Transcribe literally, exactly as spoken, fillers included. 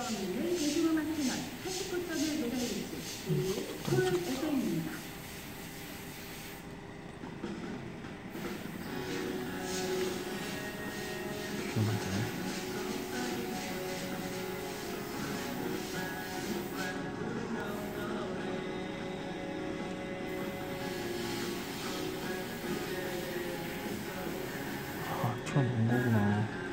있는 대중음악 채널 팔십구 점 일 메가헤르츠 쿨 에프엠입니다. 아, 처음 본 거구나.